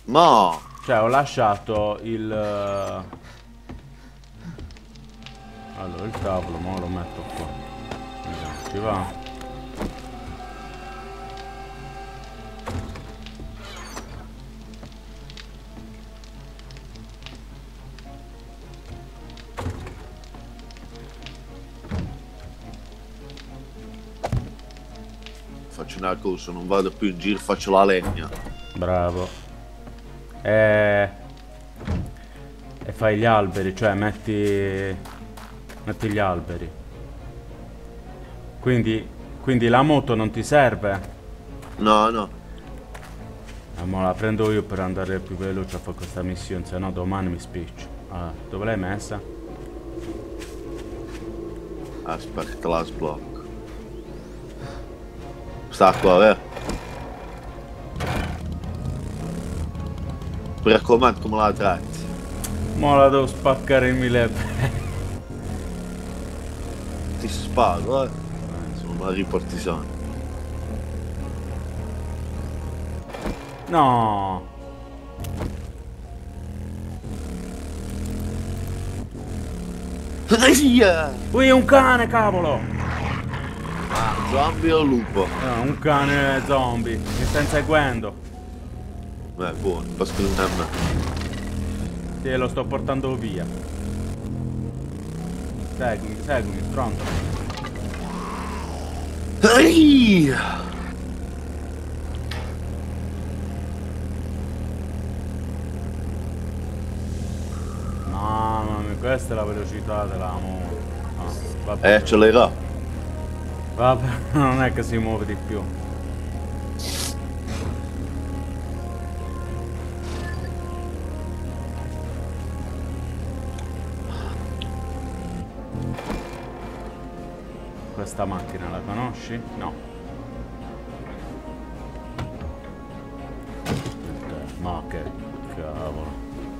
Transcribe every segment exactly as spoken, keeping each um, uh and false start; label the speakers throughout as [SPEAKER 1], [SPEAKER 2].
[SPEAKER 1] No!
[SPEAKER 2] Cioè, ho lasciato il... Allora, il tavolo, ma lo metto qua. Vediamo, ci va?
[SPEAKER 1] Faccio una cosa, non vado più in giro, faccio la legna.
[SPEAKER 2] Bravo. E... E fai gli alberi, cioè metti... Metti gli alberi. Quindi... Quindi la moto non ti serve?
[SPEAKER 1] No, no.
[SPEAKER 2] Eh, ma la prendo io per andare più veloce a fare questa missione, se no domani mi spiccio. Ah, dove l'hai messa?
[SPEAKER 1] Aspetta che te la sblocco. Sta qua, eh. Mi raccomando come la tratti.
[SPEAKER 2] Mo la devo spaccare in mille.
[SPEAKER 1] Ti sparo, eh. Sono una ripartigiana.
[SPEAKER 2] No. Ui, è un cane, cavolo.
[SPEAKER 1] Ah, zombie o lupo?
[SPEAKER 2] No, un cane zombie. Mi sta inseguendo.
[SPEAKER 1] Beh, buono, basta non è me.
[SPEAKER 2] Sì, lo sto portando via. Seguimi, seguimi, pronto. Mamma mia, questa è la velocità della moto. Ah, vabbè.
[SPEAKER 1] Eh, accelera.
[SPEAKER 2] Vabbè, non è che si muove di più. Questa macchina la conosci? No. Ma che cavolo.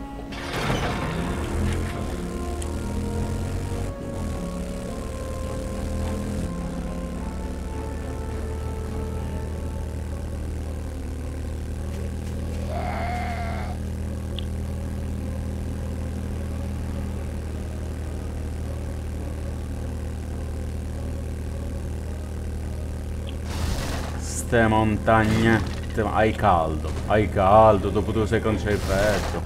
[SPEAKER 2] Ste montagne. Hai caldo, hai caldo, dopo due secondi c'hai freddo.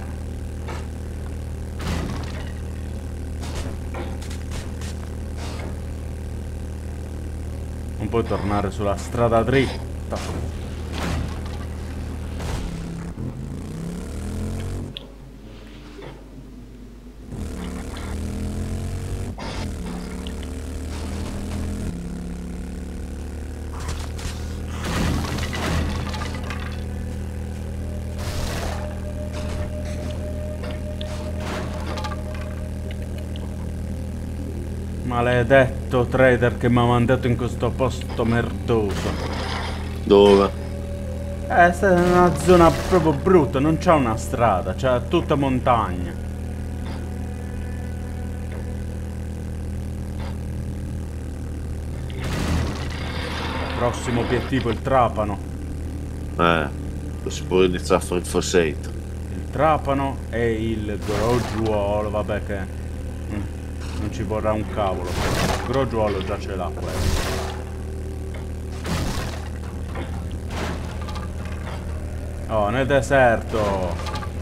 [SPEAKER 2] Non puoi tornare sulla strada dritta. Maledetto trader che mi ha mandato in questo posto merdoso.
[SPEAKER 1] Dove?
[SPEAKER 2] Eh, sta è una zona proprio brutta, non c'è una strada, c'è tutta montagna. Prossimo obiettivo il Trapano.
[SPEAKER 1] Eh, si può iniziare a fare il fossetto.
[SPEAKER 2] Il Trapano e il Grogiuolo, vabbè che... Mm, non ci vorrà un cavolo. Il Grogiuolo già ce l'ha quello. Oh, nel deserto.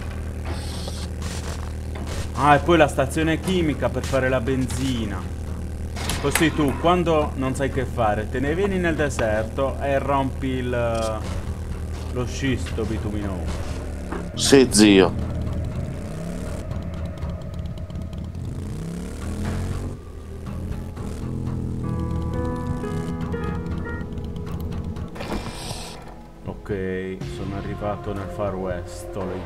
[SPEAKER 2] Ah, e poi la stazione chimica per fare la benzina. Così tu, quando non sai che fare, te ne vieni nel deserto e rompi il... lo scisto bituminoso.
[SPEAKER 1] Sì, zio.
[SPEAKER 2] Ok, sono arrivato nel Far West lì.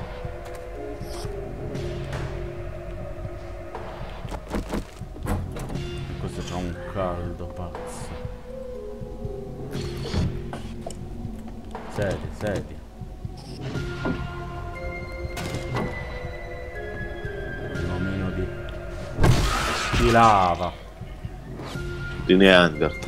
[SPEAKER 2] Questo c'ha un caldo pazzo. Sedi, sedi. Un omino di... di lava.
[SPEAKER 1] Di Neanderthal.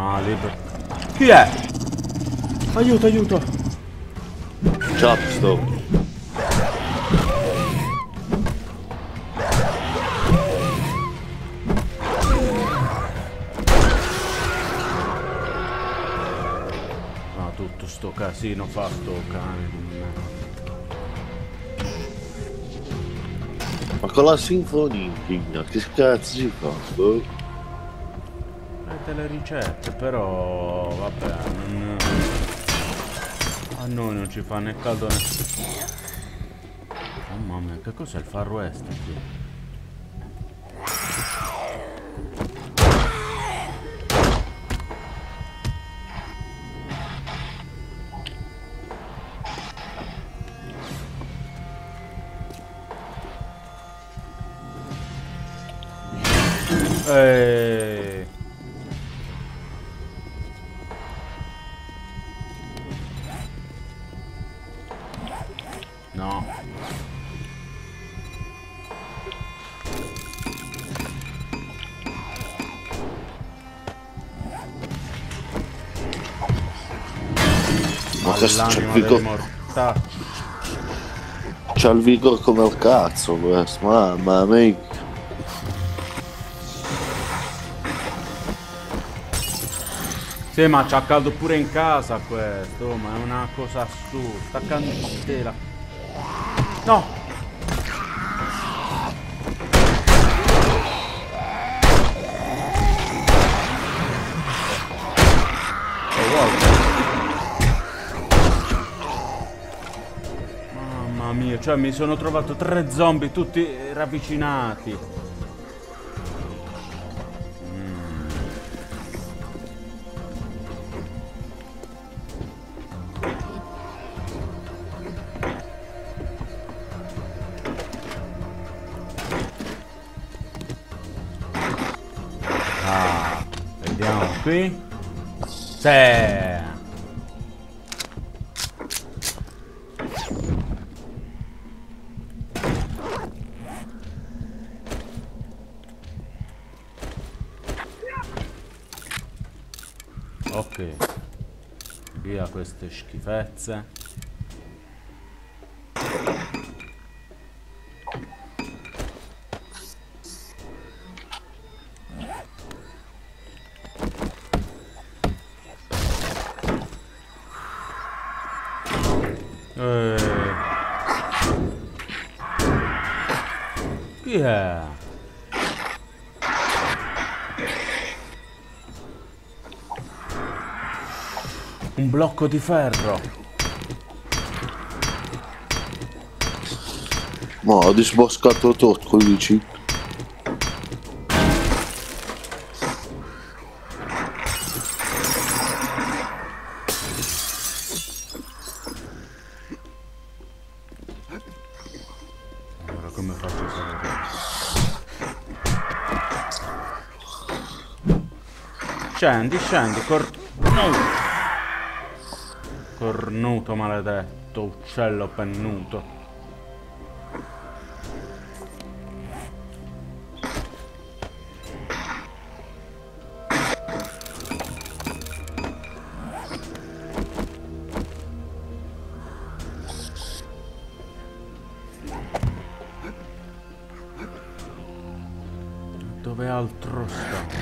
[SPEAKER 2] Ah, libero. Chi è? Aiuto, aiuto.
[SPEAKER 1] Chopstop.
[SPEAKER 2] No, tutto sto casino fa sto cane di merda.
[SPEAKER 1] Ma con la sinfonia, che cazzo si fa? Boh.
[SPEAKER 2] Avete le ricette, però vabbè, non... a noi non ci fa né caldo né... Mamma mia, che cos'è il Far West qui? Eeeh. No.
[SPEAKER 1] Ma questo c'è il
[SPEAKER 2] L'anima
[SPEAKER 1] vigor.
[SPEAKER 2] del mortaccio.
[SPEAKER 1] C'ha il vigor come il cazzo questo, mamma mia.
[SPEAKER 2] Sì, ma c'ha caldo pure in casa questo, ma è una cosa assurda. Sta candela. No! Oh, wow. Mamma mia, cioè mi sono trovato tre zombie tutti ravvicinati. Ah, vediamo qui. Sì. Ok. Via queste schifezze. Eh. Chi è? Un blocco di ferro.
[SPEAKER 1] Ma ho disboscato tutto, dici?
[SPEAKER 2] Allora come faccio a sapere? Scendi, scendi, cornuto. Cornuto maledetto, uccello pennuto. Dove altro sta?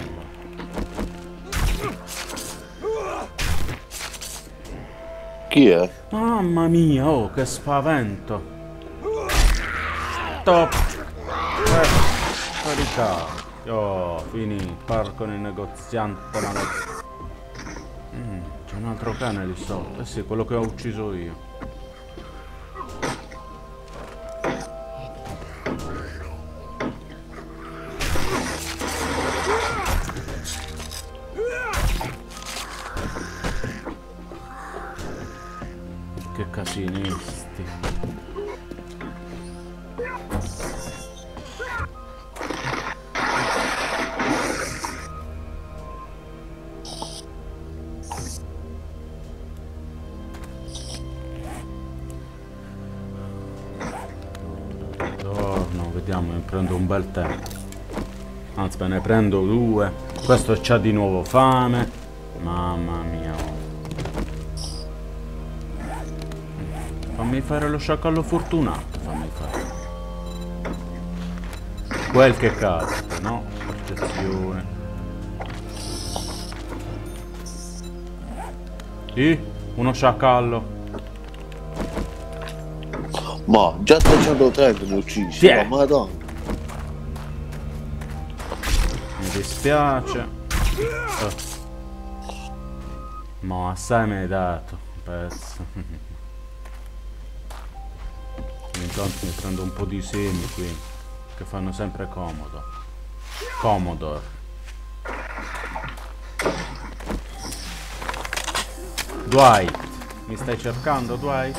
[SPEAKER 1] Chi è?
[SPEAKER 2] Mamma mia, oh, che spavento! Stop! Eh, caricare! Oh, finì, parlo con il negoziante maledetto. Mm, c'è un altro cane lì sotto. Eh sì, quello che ho ucciso io. Che casinisti. Torno, vediamo, ne prendo un bel tempo. Anzi, me ne prendo due. Questo c'ha di nuovo fame. Mamma mia. Fammi fare lo sciacallo fortunato, fammi fare. Quel che casca, no? Attenzione. Sì, uno sciacallo.
[SPEAKER 1] Ma già trecentotrenta mi uccisi,
[SPEAKER 2] Sì.
[SPEAKER 1] ma madonna.
[SPEAKER 2] Mi dispiace. Oh. Ma assai mi hai dato un pezzo. Intanto mi prendo un po' di semi qui, che fanno sempre comodo. Commodore. Dwight, mi stai cercando, Dwight?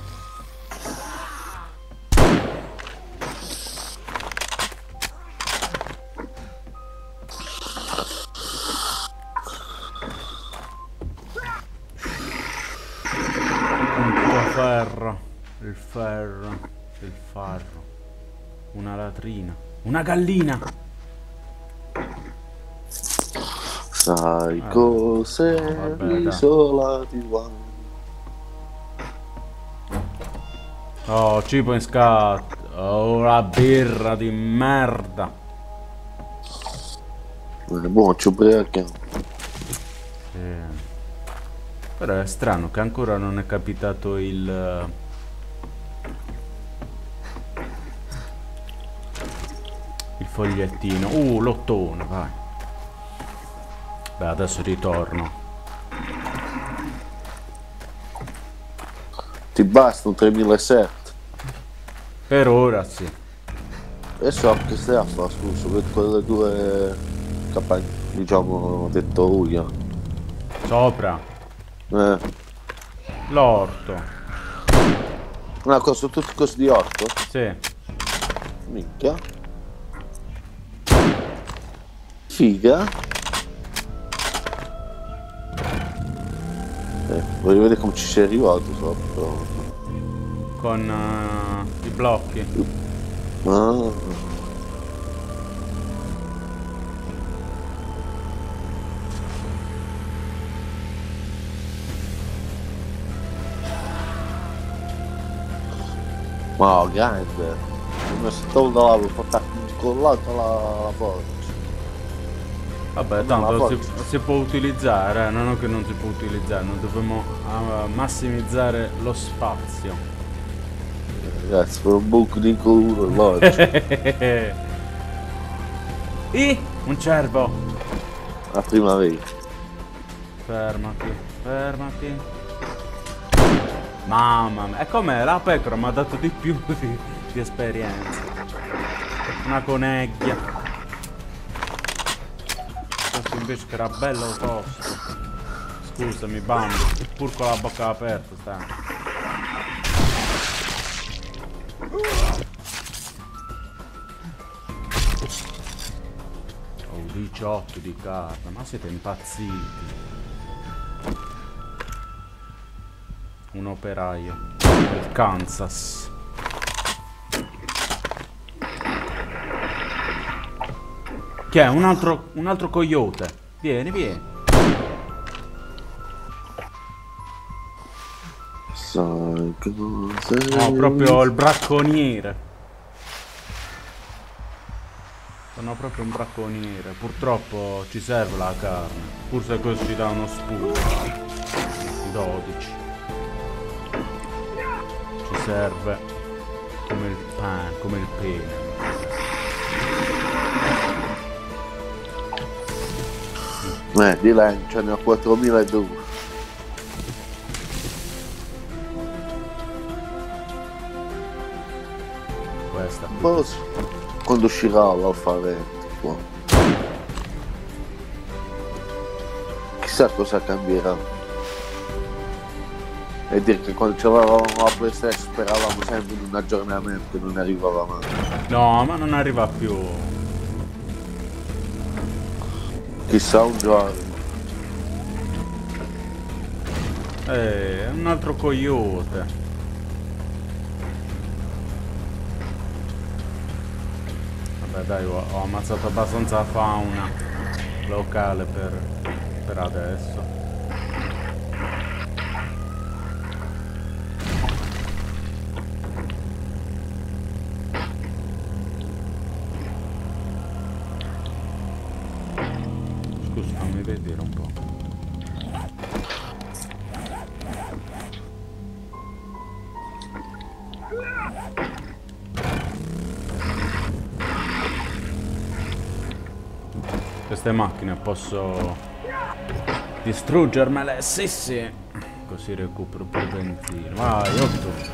[SPEAKER 2] Ferro, il ferro, il farro, una latrina, una gallina.
[SPEAKER 1] Sai
[SPEAKER 2] Ah,
[SPEAKER 1] cos'è
[SPEAKER 2] vabbè, dai.
[SPEAKER 1] l'isola di Guam?
[SPEAKER 2] Oh, cibo in scatto. Oh, la birra di merda.
[SPEAKER 1] È buono, ci ubriachiamo.
[SPEAKER 2] Sì. Però è strano che ancora non è capitato il... il fogliettino. Uh, l'ottone, vai. Beh, adesso ritorno.
[SPEAKER 1] Ti basta un tremilasette?
[SPEAKER 2] Per ora sì.
[SPEAKER 1] E so che stai a fare, scusa, per quelle due campagne, diciamo, detto io.
[SPEAKER 2] Sopra.
[SPEAKER 1] Eh.
[SPEAKER 2] L'orto.
[SPEAKER 1] Una cosa, tutte cose di orto?
[SPEAKER 2] Sì.
[SPEAKER 1] Minchia. Figa. Eh, voglio vedere come ci sei arrivato sopra.
[SPEAKER 2] Con uh, i blocchi.
[SPEAKER 1] Ah. Wow, grande. Come se tolto là per portare incollato la, la porta.
[SPEAKER 2] Vabbè,
[SPEAKER 1] No,
[SPEAKER 2] tanto
[SPEAKER 1] la
[SPEAKER 2] si,
[SPEAKER 1] forza.
[SPEAKER 2] si può utilizzare, eh, non è che non si può utilizzare, non dobbiamo uh, massimizzare lo spazio.
[SPEAKER 1] Ragazzi, per un buco di culo, logico.
[SPEAKER 2] E un cervo.
[SPEAKER 1] La primavera.
[SPEAKER 2] Fermati, fermati. Mamma mia, e com'è? La pecora mi ha dato di più di, di esperienza. Una coneglia. Questo invece che era bello tosto. Scusami, bambo, pur con la bocca aperta sta. Oh, diciotto di carta, ma siete impazziti. Un operaio del Kansas. Che è? Un altro, un altro coyote. Vieni, vieni.
[SPEAKER 1] Sai cos'è?
[SPEAKER 2] No, proprio il bracconiere. Sono proprio un bracconiere. Purtroppo ci serve la carne. Pur se così ci dà uno sputo. dodici. Ci serve come il pane, come il pene.
[SPEAKER 1] Eh, di là ce ne ho quattromiladue.
[SPEAKER 2] Questa qui.
[SPEAKER 1] Poi, quando uscirà l'alfabeto qua. Chissà cosa cambierà. E dire che quando c'avevamo la PlayStation speravamo sempre in un aggiornamento che non arrivava mai.
[SPEAKER 2] No, ma non arriva più.
[SPEAKER 1] Chissà un giorno.
[SPEAKER 2] Eh, un altro coyote. Vabbè dai, ho, ho ammazzato abbastanza fauna locale per, per adesso. scusa, fammi vedere un po'. Queste macchine posso distruggermele, sì sì. Così recupero un po' di benzina. Vai, otto.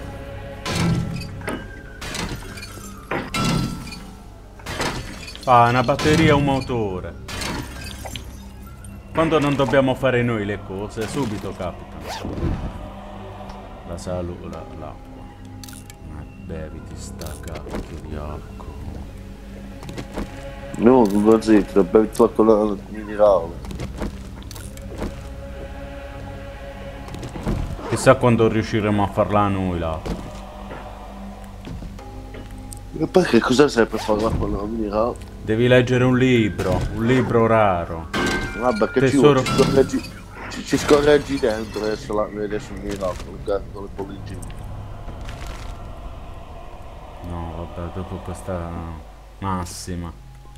[SPEAKER 2] Ah, una batteria e un motore. Quando non dobbiamo fare noi le cose, subito capitano. La salute, l'acqua. Ma beviti sta cacchio di acqua.
[SPEAKER 1] No, non zitto, bevi tutto il minerale.
[SPEAKER 2] Chissà quando riusciremo a farla noi l'acqua.
[SPEAKER 1] E perché cosa serve per fare l'acqua nel minerale?
[SPEAKER 2] Devi leggere un libro, un libro raro.
[SPEAKER 1] Vabbè, che
[SPEAKER 2] Tesoro.
[SPEAKER 1] ci, scorreggi, ci, ci scorreggi dentro adesso la adesso il minerale con, con le polligine.
[SPEAKER 2] No, vabbè, dopo questa massima.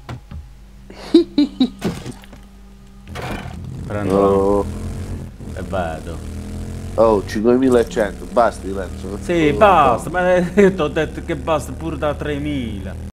[SPEAKER 2] Prendo
[SPEAKER 1] Oh,
[SPEAKER 2] e vado.
[SPEAKER 1] oh cinquemilacento, basta Lorenzo.
[SPEAKER 2] Sì,
[SPEAKER 1] Oh,
[SPEAKER 2] basta, ma io ti ho detto che basta pure da tremila.